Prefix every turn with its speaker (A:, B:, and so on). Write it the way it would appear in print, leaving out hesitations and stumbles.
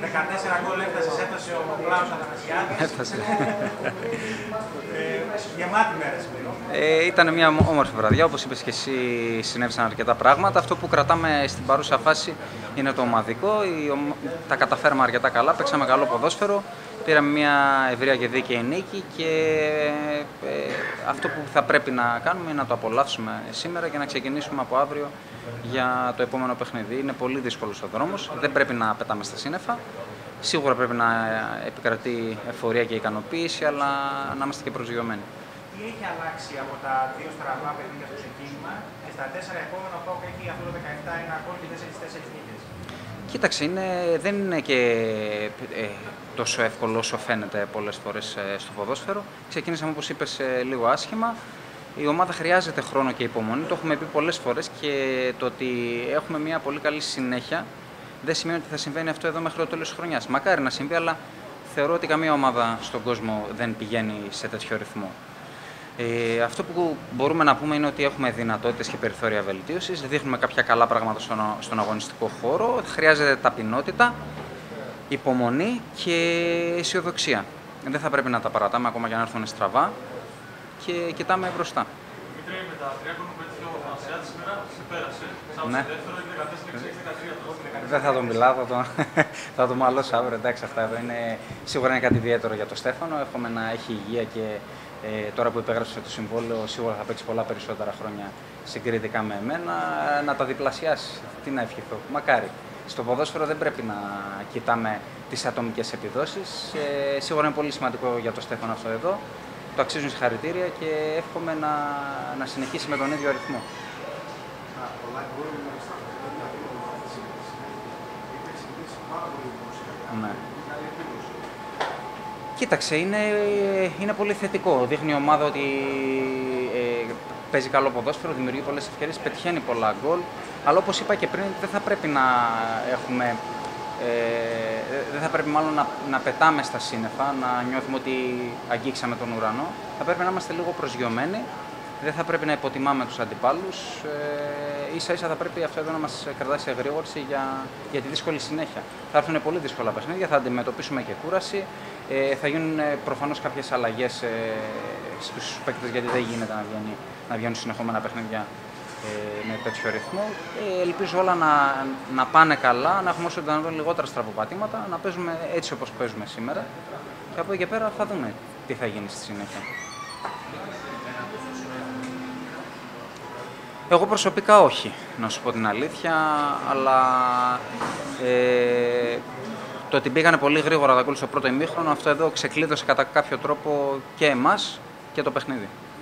A: 14 γκολ έφτασες, έφτασε ο Πλάος Αθανασιάδης.
B: Έφτασε.
A: Γεμάτη μέρα σήμερα.
B: Ήταν μια όμορφη βραδιά, όπως είπες και εσύ, συνέβησαν αρκετά πράγματα. Αυτό που κρατάμε στην παρούσα φάση είναι το ομαδικό. Τα καταφέραμε αρκετά καλά, παίξαμε καλό ποδόσφαιρο, πήραμε μια ευρεία και δίκαιη νίκη και αυτό που θα πρέπει να κάνουμε είναι να το απολαύσουμε σήμερα και να ξεκινήσουμε από αύριο για το επόμενο παιχνίδι. Είναι πολύ δύσκολος ο δρόμος, δεν πρέπει να πετάμε στα σύννεφα. Σίγουρα πρέπει να επικρατεί εφορία και ικανοποίηση, αλλά να είμαστε και προσγειωμένοι.
A: Τι έχει αλλάξει από τα δύο στραβά παιχνίδια στο ξεκίνημα και στα 4 επόμενα που έχει αυτό το 17 ένα γκολ και 4 νίκες?
B: Κοίταξε, δεν είναι και τόσο εύκολο όσο φαίνεται πολλές φορές στο ποδόσφαιρο. Ξεκίνησαμε, όπως είπες, λίγο άσχημα. Η ομάδα χρειάζεται χρόνο και υπομονή, το έχουμε πει πολλές φορές, και το ότι έχουμε μια πολύ καλή συνέχεια δεν σημαίνει ότι θα συμβαίνει αυτό εδώ μέχρι το τέλος της χρονιάς. Μακάρι να συμβεί, αλλά θεωρώ ότι καμία ομάδα στον κόσμο δεν πηγαίνει σε τέτοιο ρυθμό. Αυτό που μπορούμε να πούμε είναι ότι έχουμε δυνατότητες και περιθώρια βελτίωσης, δείχνουμε κάποια καλά πράγματα στον αγωνιστικό χώρο, χρειάζεται ταπεινότητα, υπομονή και αισιοδοξία. Δεν θα πρέπει να τα παρατάμε ακόμα και να έρθουν στραβά και κοιτάμε μπροστά.
C: Δημήτρη, με τα 3 γκολ που πέτυχε ο Αθανασιάδης σήμερα, σε πέρασε. Σαν
B: Ναι.
C: δεύτερο, είναι 14-13.
B: Δεν θα τον μιλάω, θα το μαλώσω αύριο. Εντάξει, αυτά εδώ είναι, σίγουρα είναι κάτι ιδιαίτερο για τον Στέφανο. Εύχομαι να έχει υγεία και τώρα που υπέγραψε το συμβόλαιο, σίγουρα θα παίξει πολλά περισσότερα χρόνια συγκριτικά με εμένα. Να τα διπλασιάσει. Τι να ευχηθώ. Μακάρι. Στο ποδόσφαιρο δεν πρέπει να κοιτάμε τις ατομικές επιδόσεις. Σίγουρα είναι πολύ σημαντικό για τον Στέφανο αυτό εδώ. Το αξίζουν συγχαρητήρια και εύχομαι να συνεχίσει με τον ίδιο αριθμό. Ναι. Κοίταξε, είναι πολύ θετικό. Δείχνει η ομάδα ότι παίζει καλό ποδόσφαιρο, δημιουργεί πολλές ευκαιρίες, πετυχαίνει πολλά γκολ. Αλλά όπως είπα και πριν, δεν θα πρέπει να έχουμε... δεν θα πρέπει μάλλον να πετάμε στα σύννεφα, να νιώθουμε ότι αγγίξαμε τον ουρανό. Θα πρέπει να είμαστε λίγο προσγειωμένοι, δεν θα πρέπει να υποτιμάμε τους αντιπάλους. Ίσα-ίσα θα πρέπει αυτό εδώ να μας κρατάει σε εγρήγορση για τη δύσκολη συνέχεια. Θα έρθουν πολύ δύσκολα παιχνίδια, θα αντιμετωπίσουμε και κούραση. Θα γίνουν προφανώς κάποιες αλλαγές στους παίκτες, γιατί δεν γίνεται να βγαίνουν συνεχόμενα παιχνίδια με τέτοιο ρυθμό. Ελπίζω όλα να πάνε καλά, να έχουμε όσο δυνατόν λιγότερα στραβοπατήματα, να παίζουμε έτσι όπως παίζουμε σήμερα και από εκεί και πέρα θα δούμε τι θα γίνει στη συνέχεια. Εγώ προσωπικά όχι, να σου πω την αλήθεια, αλλά το ότι πήγανε πολύ γρήγορα τα γκολ στο πρώτο ημίχρονο, αυτό εδώ ξεκλείδωσε κατά κάποιο τρόπο και εμάς και το παιχνίδι.